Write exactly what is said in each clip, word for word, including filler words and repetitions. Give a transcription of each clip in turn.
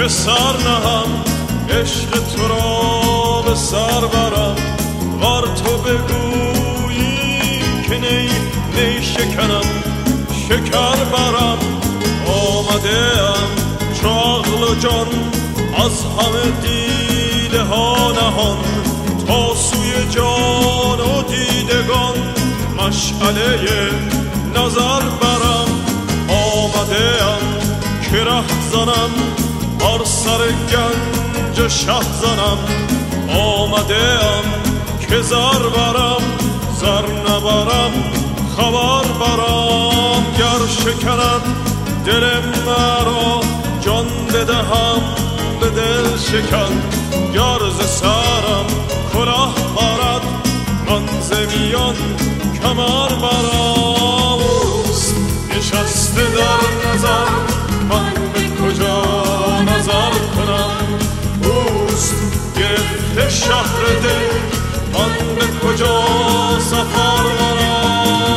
که سر نهم، عشق تو را به سر برم. ور تو بگویی که نی نی شکنم، شکر برم. آمده ام چو عقل و جان از همه دیده ها نهان، تا سوی جان و دیدگان مشعله نظر برم. آمده ام که ره زنم، بر سر گنج شه زنم. آمده ام که زر برم، زر نبرم خبر برم. گر شکند دل مرا جان بدهم به دل شکن، گر ز سرم کلاه برد من ز میان کمر برم. اوست نشسته در نظر، من به کجا نظر کنم. اوست گرفته شهر دل، من به کجا سفر برم.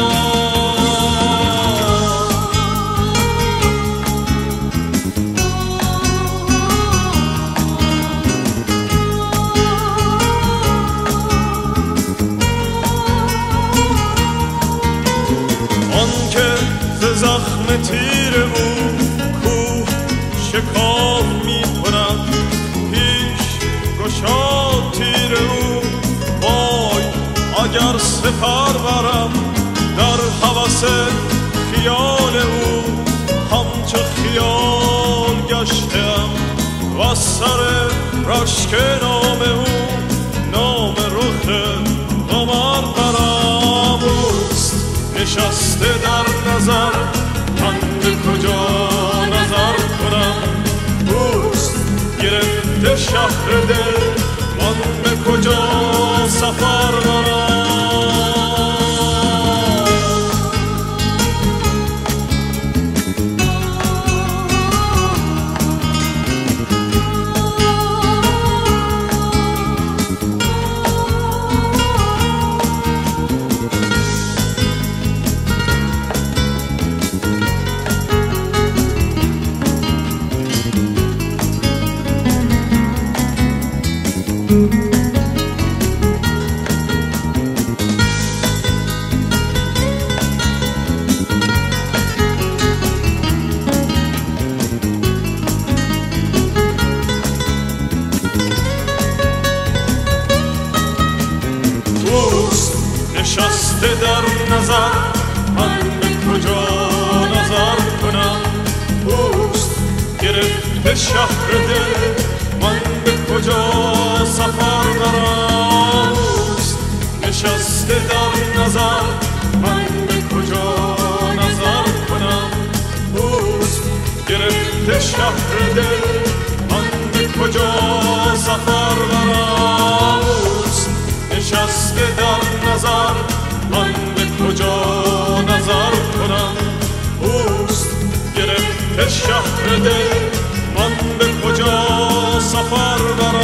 زخم تیر او کوه شکاف می کند، پیش گشاد تیر او وای اگر سپر برم. در هوس خیال او همچو خیال گشتم، و از سر رشک نام او نام رخ قمر برم. اوست نشسته در نظر، من به کجا نظر کنم. اوست گرفته شهر دل، من به کجا سفر برم. نشسته در نظر، من به کجا نظر کنم. اوست گرفته شهر دل، من به کجا سفر برم. اوست نشسته در نظر، من به کجا نظر کنم. اوست گرفته شهر دل، من به کجا سفر برم. اوست نشسته در نظر، من به کجا نظر کنم. اوست گرفته شهر دل، من به کجا سفر برم.